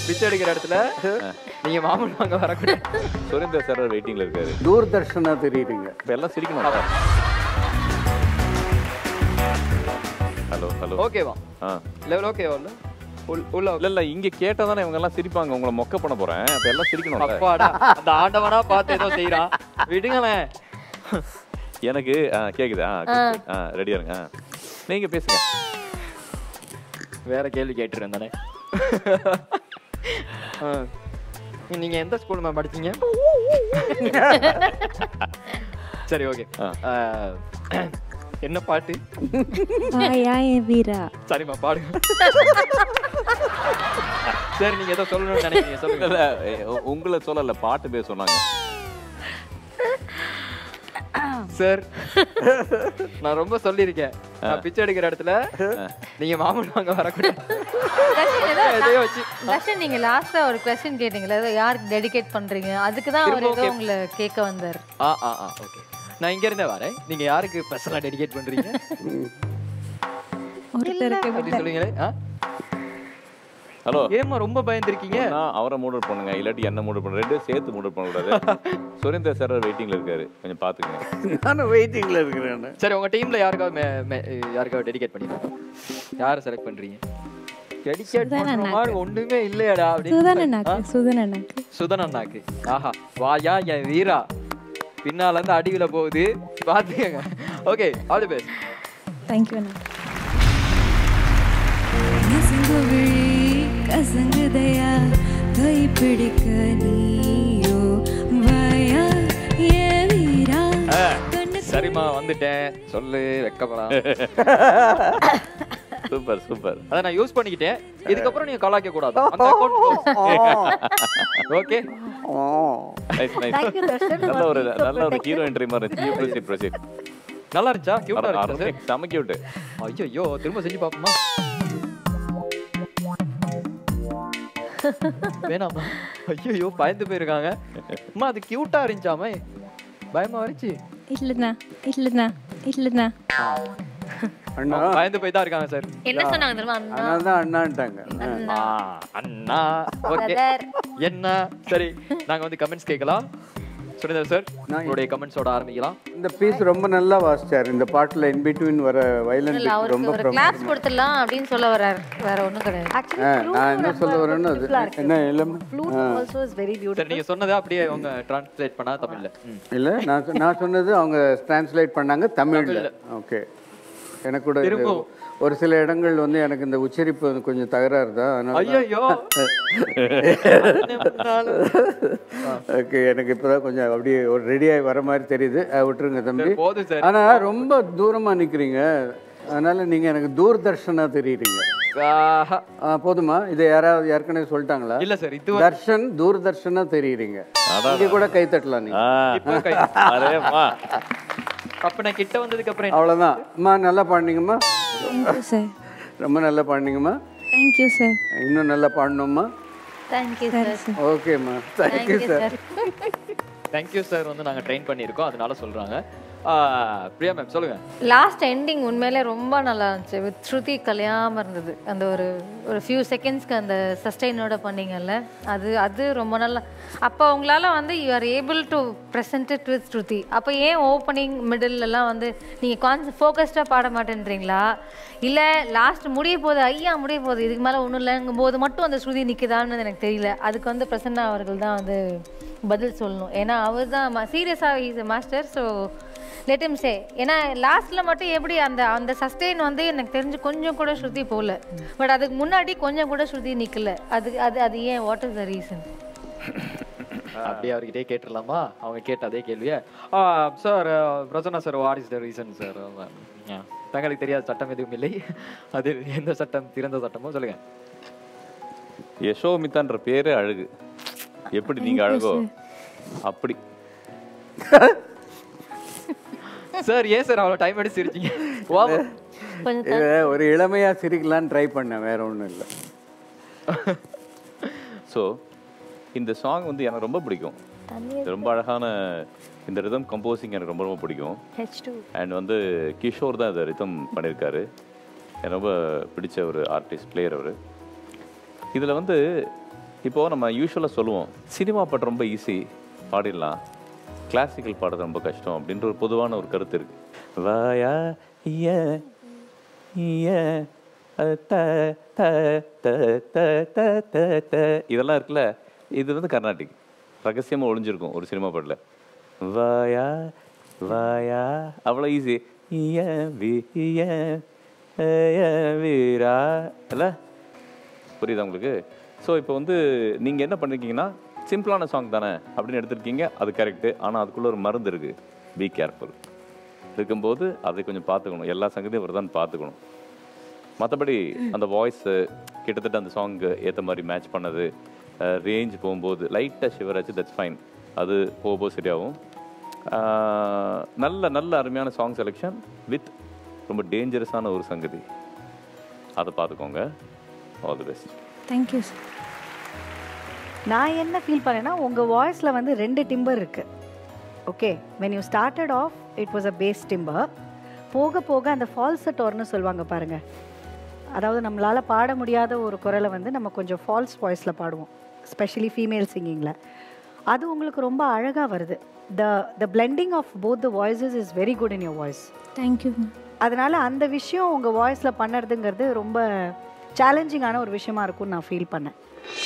பிச்சை எடுக்கிற இடத்துல நீங்க மாமன் வாங்க வரக்கூடாது. சுரேந்தர் சார் வெயிட்டிங்ல இருக்காரு. தூர்தர்ஷனா தெரியுறீங்க. இப்ப எல்லாம் சிரிக்கணும். Hello hello. ஓகேவா? லெவல் ஓகேவா? உள்ள இல்ல இங்க கேட்டா தானே இவங்க எல்லாம் சிரிப்பாங்க. உங்களை மொக்க பண்ண போறேன். அப்ப எல்லாம் சிரிக்கணும். அப்பாடா, அந்த ஆண்டவனா பார்த்து ஏதோ செய்யறான். விடுங்களேன். எனக்கு கேக்குதா? ரெடியா இருங்க. நீங்க பேசுங்க. வேற கேள்வி கேட்டுறேன் தானே. நீங்க எந்த ஸ்கூல் மேம் படிச்சீங்க? சரி ஓகே. என்ன பாட்டு? வீரா. சரிம்மா பாடுங்க. சரி நீங்க ஏதோ சொல்லணும்னு நினைக்கிறீங்க, சொல்லுங்க. உங்களை சொல்லல, பாட்டு பேச சொன்னாங்க சார். நான் ரொம்ப சொல்லியிருக்கேன், நான் பிச்சை எடுக்கிற இடத்துல நீங்க மாமன் வாங்க வரக்கூடாது. நீங்க லாஸ்டா ஒரு क्वेश्चन கேட்டீங்களா, யாருக்கு டெடிகேட் பண்றீங்க, அதுக்கு தான் அவர் ஏதோ உங்களை கேட்க வந்தார். ஓகே, நான் இங்க இருந்தே வரேன். நீங்க யாருக்கு பர்சனலா டெடிகேட் பண்றீங்க? அப்படி சொல்லுங்களே. ஹலோ, ஏமா ரொம்ப பயந்துருக்கீங்க? அவரை மூட் பண்ணுங்க, இல்லாட்டி என்ன மூட் பண்ண, ரெண்டு சேர்த்து மூட் பண்ண கூடாது. சுரேந்தர் சார் வெயிட்டிங்ல இருக்காரு, கொஞ்சம் பாத்துக்கங்க. நானும் வெயிட்டிங்ல இருக்கிறேன். சரி, உங்க டீம்ல யாருக்காவது டெடிகேட் பண்ணிடுங்க. யாரை செலக்ட் பண்றீங்க? டெடிகேட் பண்ற மாதிரி ஒண்ணுமே இல்லையடா. அப்படி சுதன் அண்ணாக்கு. ஆஹா, வாயா என் வீரா. பின்னால இருந்து அடிவில போகுது, பாத்துக்கங்க. Okay, all the best. Thank you. கசங்குதையா கை பிடிக்க நீயோ வாயா ஏ வீரா. சரிமா, வந்துட்டேன். சொல்லு, வெக்கப்படலாம். Super super. அத நான் யூஸ் பண்ணிக்கிட்டேன். இதுக்கப்புறம் நீங்க கலாய்க்க கூடாது. அந்த அக்கவுண்ட் ஓகே. Nice nice. நல்ல ஒரு ஹீரோ என்ட்ரி மாதிரி இருந்துச்சு. ப்ரொசீட். நல்லா இருந்துச்சா? கியூட்டா இருந்துச்சு. செம கியூட். ஐயோ, திரும்ப செஞ்சு பாப்போமா? வேணாமா? ஐயோ, பயந்து போயிருக்காங்க. அம்மா, அது கியூட்டா இருந்துச்சாமே, பயமா இருந்துச்சு. இல்லண்ணா அண்ணா பயந்து போய் தான் இருக்காங்க சார். என்ன சொன்னாங்க தெரியுமா? அண்ணான்ட்டாங்க. அண்ணா ஓகே. என்ன சரி, நாங்க வந்து கமெண்ட்ஸ் கேட்கலாம். சுரேந்தர் சார், உங்களுடைய கமெண்ட்ஸோட ஆரம்பிக்கலாம். இந்த பீஸ் ரொம்ப நல்லா வாசிச்சார். இந்த பாட்டுல இன் பிட்வீன் வர வயலன்ஸ் ரொம்ப கிளாஸ் கொடுத்துடலாம் அப்படின்னு சொல்ல வரார், வேற ஒண்ணும் கிடையாது. நான் என்ன சொல்ல வரேன்னு அது என்ன எல்லாமே flute also is very beautiful. சரி, நீங்க சொன்னதை அப்படியே அவங்க ட்ரான்ஸ்லேட் பண்ணா தமிழ்ல. இல்ல, நான் சொன்னது அவங்க ட்ரான்ஸ்லேட் பண்ணாங்க தமிழ்ல. ஓகே. எனக்கு கூட ஒரு சில இடங்கள் வந்து எனக்கு இந்த உச்சரிப்பு கொஞ்சம் தகராறு தான். ஐயோ, ஓகே, எனக்கு இப்பதான் கொஞ்சம் அப்படியே ஒரு ரெடியாகி வர மாதிரி தெரியுது. விட்டுருங்க தம்பி. போதும் சார். ஆனா ரொம்ப தூரமா நிக்கிறீங்க, அதனால நீங்க எனக்கு தூர்தர்ஷனா தெரியுறீங்க. போதுமா? இதை யாராவது ஏற்கனவே சொல்லிட்டாங்களா? இல்ல சார், இது தர்ஷன் தூர்தர்ஷனா தெரியுறீங்க. இங்க கூட கை தட்டலாம் நீங்க. அப்ப நான் கிட்ட வந்ததுக்கு அப்புறம் அவ்வளவுதான். அம்மா நல்லா பாடுனீங்கம்மா. ரொம்ப நல்லா பாடுனீங்கம்மா. Thank you sir. இன்னும் நல்லா பாடணும்மா. Thank you sir. ஓகேம்மா, தேங்க்யூ சார். தேங்க்யூ சார் வந்து நாங்க ட்ரெயின் பண்ணியிருக்கோம், அதனால சொல்றாங்க. பிரியா மேம் சொல்லுங்க. லாஸ்ட் எண்டிங் உண்மையிலே ரொம்ப நல்லா இருந்துச்சு. வித் ஸ்ருதி கல்யாணம் இருந்தது. அந்த ஒரு ஃபியூ செகண்ட்ஸ்க்கு அந்த சஸ்டெயினோட பண்ணீங்கல்ல, அது ரொம்ப நல்லா. அப்போ உங்களால் வந்து you are able to present it with shruti. அப்போ ஏன் ஓப்பனிங் மிடில்லாம் வந்து நீங்கள் ஃபோக்கஸ்டாக பாட மாட்டேன்றீங்களா, இல்லை லாஸ்ட் முடிய போகுது இதுக்கு மேலே ஒன்றும் இல்லைங்கும் போது மட்டும் அந்த ஸ்ருதி நிற்குதான்னு எனக்கு தெரியல. அதுக்கு வந்து பிரசன்னா அவர்கள் தான் வந்து பதில் சொல்லணும். ஏன்னா அவர் தான் சீரியஸாக is a master. So let him say. ஏன்னா லாஸ்ட்டில் மட்டும் எப்படி அந்த சஸ்டெயின் வந்து எனக்கு தெரிஞ்சு கொஞ்சம் கூட ஸ்ருதி போகல. பட் அதுக்கு முன்னாடி கொஞ்சம் கூட ஸ்ருதி நிற்கல. அது ஏன்? What is the reason? அப்படியே அவர்கிட்டே கேட்டுடலாமா? அவங்க கேட்ட அதே கேள்வியே. Sir, Prasanna sir, what is the reason sir? தங்களுக்கு தெரியாத சட்டம் எதுவும் இல்லை. அது எந்த சட்டம் திறந்த சட்டமோ சொல்லுங்க. யசோமிதான்ற பேரே அழகு. எப்படி நீங்க அழகோ அப்படி. சார், ஏன் சார் அவ்வளோ டைம் எடுத்து சிரிச்சிங்க? ஒரு இளமையா சிரிக்கலான்னு ட்ரை பண்ணேன், வேற ஒன்றும் இல்லை. ஸோ இந்த சாங் வந்து எனக்கு ரொம்ப பிடிக்கும். ரொம்ப அழகான இந்த ரிதம் கம்போசிங் எனக்கு ரொம்ப ரொம்ப பிடிக்கும். அண்ட் வந்து கிஷோர் தான் இந்த ரிதம் பண்ணியிருக்காரு. எனக்கு ரொம்ப பிடிச்ச ஒரு ஆர்டிஸ்ட் பிளேயர் அவர். இதில் வந்து இப்போது நம்ம யூஸ்வலாக சொல்லுவோம் சினிமா பாட்டு ரொம்ப ஈஸி பாடிடலாம், கிளாசிக்கல் பாடுறது ரொம்ப கஷ்டம் அப்படின்ற ஒரு பொதுவான ஒரு கருத்து இருக்குது. வாயா இதெல்லாம் இருக்குல்ல, இது வந்து கர்நாடிக் ரகசியமாக ஒளிஞ்சிருக்கும் ஒரு சினிமா பாட்டில். வாயா வாயா அவ்வளோ ஈஸி. வீரா இல்லை, புரியுதா உங்களுக்கு? ஸோ இப்போ வந்து நீங்கள் என்ன பண்ணிருக்கீங்கன்னா சிம்பிளான சாங் தானே அப்படின்னு எடுத்துருக்கீங்க, அது கரெக்டு. ஆனால் அதுக்குள்ளே ஒரு மருந்து இருக்குது, பி கேர்ஃபுல். இருக்கும்போது அதை கொஞ்சம் பார்த்துக்கணும், எல்லா சங்கத்தையும் வருதான்னு பார்த்துக்கணும். மற்றபடி அந்த வாய்ஸு கிட்டத்தட்ட அந்த சாங்கு ஏற்ற மாதிரி மேட்ச் பண்ணது, ரேஞ்ச் போகும்போது லைட்டாக ஷிவராச்சு, தட்ஸ் ஃபைன். அது போகும்போது சரியாகும். நல்ல நல்ல அருமையான சாங் செலெக்ஷன் வித் ரொம்ப டேஞ்சரஸான ஒரு சங்கதி, அதை பார்த்துக்கோங்க. All the best. Thank you sir. நான் என்ன ஃபீல் பண்ணேன்னா உங்கள் வாய்ஸில் வந்து 2 டிம்பர் இருக்குது. Okay, when you started off it was a bass timbre. போக போக அந்த ஃபால்சட்டோர்னு சொல்லுவாங்க பாருங்கள், அதாவது நம்மளால் பாட முடியாத ஒரு குரலை வந்து நம்ம கொஞ்சம் ஃபால்ஸ் வாய்ஸில் பாடுவோம், ஸ்பெஷலி ஃபீமேல் சிங்கிங்கில். அது உங்களுக்கு ரொம்ப அழகாக வருது. The blending of both the voices is very good in your voice. Thank you. அதனால் அந்த விஷயம் உங்கள் வாய்ஸில் பண்ணுறதுங்கிறது ரொம்ப சேலஞ்சிங்கான ஒரு விஷயமா இருக்கும்னு நான் ஃபீல் பண்ணேன்.